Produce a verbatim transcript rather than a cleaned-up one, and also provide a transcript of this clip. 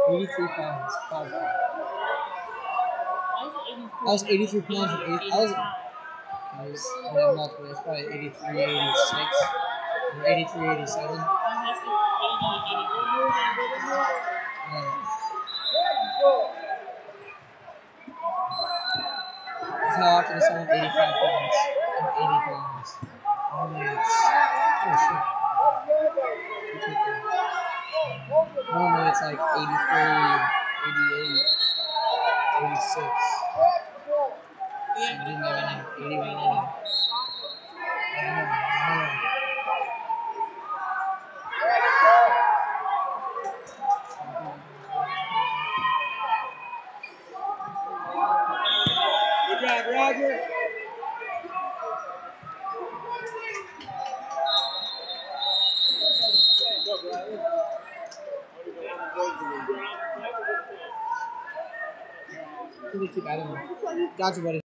eighty-three pounds. Five pounds. I was eighty-three pounds and eight. I was. I was. I mean, I'm not. It's probably eighty-three, eighty-six, or eighty-three, eighty-seven. Yeah. How often is someone eighty-five pounds and eighty pounds? Normally it's. Oh shit. Normally it's like eighty-three, eighty-eight, eighty-six. seventy, eighty-one. I don't know. I don't know. Good job, Roger. Keep adding them. Gotcha, buddy.